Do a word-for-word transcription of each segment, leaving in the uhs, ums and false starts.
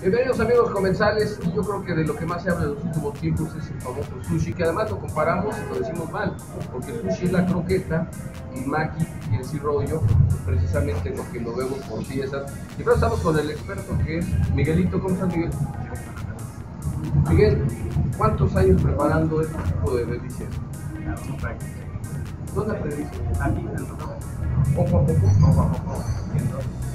Bienvenidos amigos comensales, y yo creo que de lo que más se habla en los últimos tiempos es el famoso sushi, que además lo comparamos y lo decimos mal, porque el sushi es la croqueta y maki y el rollo precisamente lo que lo vemos por piezas. Y ahora estamos con el experto que es Miguelito. ¿Cómo estás, Miguel? Miguel, ¿cuántos años preparando este tipo de delicias? ¿Dónde aprendiste? Aquí, en el Poco a poco. poco a poco, viendo.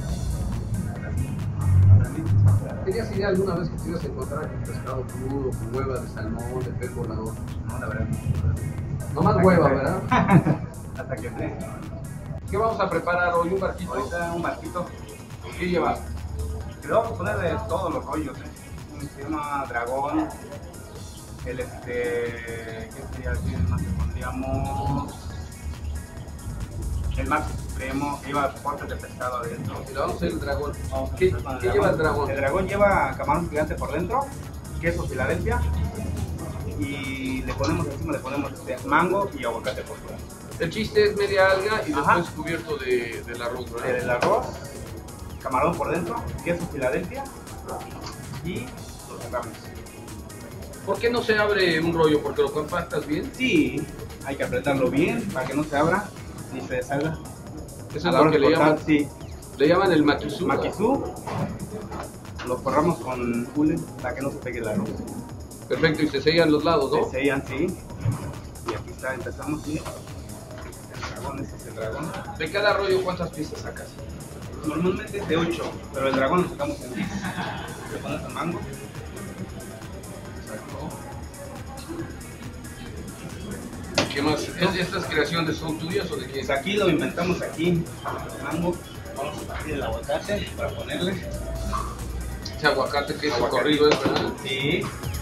¿Tenías idea alguna vez que te ibas a encontrar con pescado crudo, con hueva de salmón, de pez volador? No, la verdad. No más hueva, ¿verdad? Hasta que te. ¿Qué vamos a preparar hoy? ¿Un barquito? Ahorita un barquito. ¿Qué lleva? Le vamos a poner de todos los rollos, ¿eh? Se llama dragón. El este. ¿Qué sería el más que pondríamos? El Max Supremo, que lleva cortes de pescado adentro. Y le vamos a hacer el dragón. Vamos a ¿Qué, empezar con el ¿qué lleva el dragón? El dragón lleva camarón gigante por dentro, queso Filadelfia y le ponemos encima le ponemos este, mango y aguacate por fuera. El chiste es media alga y Ajá. después cubierto de, del arroz, ¿verdad? El arroz, camarón por dentro, queso Filadelfia y lo cerramos. ¿Por qué no se abre un rollo? ¿Porque lo compactas bien? Sí, hay que apretarlo bien para que no se abra ni se deshaga. Eso A es la lo hora que de le cortar, llaman, sí. le llaman el maquisú. Maquisú, lo forramos con hule para que no se pegue el arroz. Perfecto, y se sellan los lados, ¿no? Se sellan, sí. Y aquí está, empezamos, sí. El dragón, ese es el dragón. De cada rollo, ¿cuántas piezas sacas? Normalmente es de ocho, pero el dragón lo sacamos en diez. Le pones el mango. ¿Qué más? ¿Es- ¿Estas creaciones son tuyas o de quién? Pues aquí lo inventamos aquí, el mango. Vamos a partir el aguacate para ponerle. Ese aguacate que es Aguacate. corrido, ¿es verdad? Sí.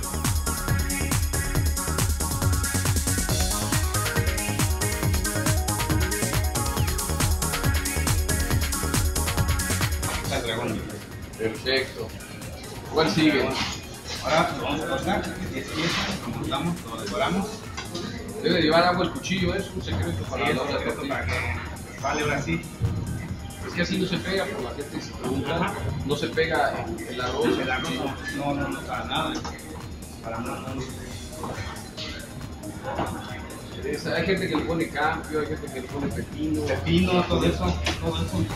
Aquí está el dragón. Perfecto. ¿Cuál sigue? Ahora lo vamos a cortar, diez piezas, lo montamos, lo decoramos. Debe llevar agua el cuchillo, es un secreto Sí, para es la un hora de secreto tortilla. para que vale ahora sí. Es que así no se pega, por la gente se pregunta, Ajá. no se pega el, el arroz. El arroz no, no, no, para nada. Para nada. No. Es- hay gente que le pone cambio, hay gente que le pone pepino. Pepino, todo eso, todo eso.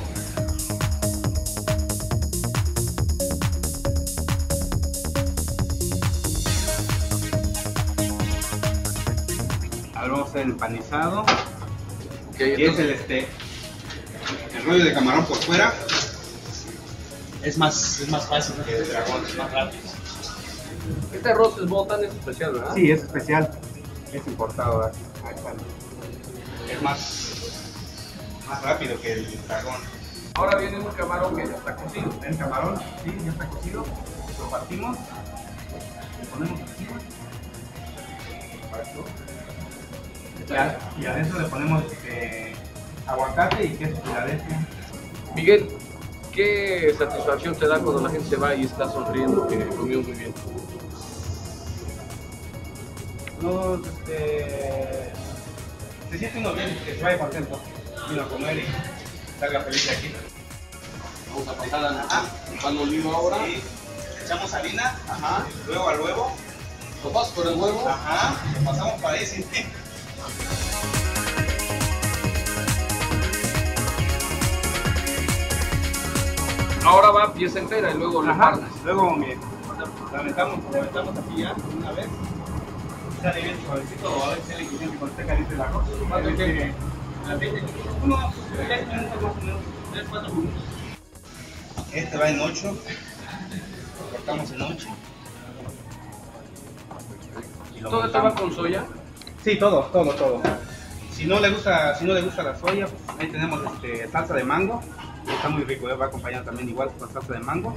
Ahora vamos a hacer el empanizado. Ok, Y es entonces, el este. El rollo de camarón por fuera. Es más, es más fácil que el dragón, es más rápido. este arroz es botan, es especial, ¿verdad? Sí, es especial. Es importado. ¿Verdad? Ahí está. Es más, más rápido que el dragón. Ahora viene un camarón que ya está cocido. El camarón, sí, ya está cocido. Lo partimos. Le ponemos encima. Y, a- y adentro le ponemos este, aguacate y queso Filadelfia. Miguel, ¿qué satisfacción te da cuando la gente se va y está sonriendo que comió muy bien? No, este, se siente uno bien, que se vaya contento. Vino a comer y salga feliz de aquí. Vamos a pasar a nuestro pan olivo ahora. Sí, echamos harina, ajá, luego al huevo, Lo pasas por el huevo. ajá, lo pasamos para ahí, sí. Ahora va pieza entera y luego lo Ajá, partes. luego mire, la aventamos, la aventamos aquí ya una vez. Sale bien suavecito, o a ver si le quieren que cuando esté caliente el arroz. ¿Cuánto tiempo? Este, aceite, unos tres minutos más o menos, tres, cuatro minutos. Este va en ocho, lo cortamos en ocho. Y lo ¿Todo esto va montamos. con soya? Sí, todo, todo, todo. Si no le gusta, si no le gusta la soya, pues ahí tenemos este, salsa de mango. Está muy rico, ¿eh? Va acompañado también igual con salsa de mango.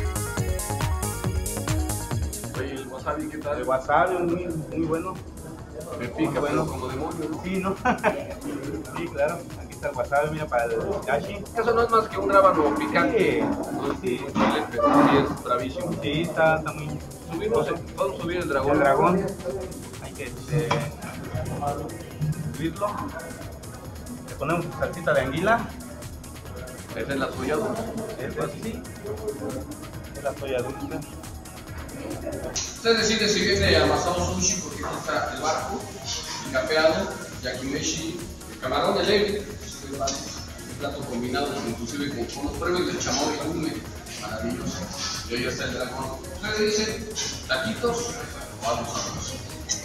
Oye, el wasabi, ¿qué tal? El wasabi, muy, muy bueno. Me pica, Bueno. pero como demonio, ¿no? Sí, ¿no? Sí, claro. Aquí está el wasabi, mira, para el yashi. Eso no es más que un rábano picante. Sí, No es sí. excelente, sí es bravísimo. Sí, está, está muy... Subimos, vamos a subir el dragón. El dragón. Hay que este, subirlo. Le ponemos salsita de anguila. Esa es la suya, ¿no? Esto así. la soya dulce. Usted decide si viene amasado sushi, porque aquí está el barco, el capeado, yakimeshi, el camarón, el egg, el plato combinado, inclusive con, con los pruebas del chamón y lume, maravilloso. Y ahí está el dragón. Ustedes dicen taquitos o algo sabroso.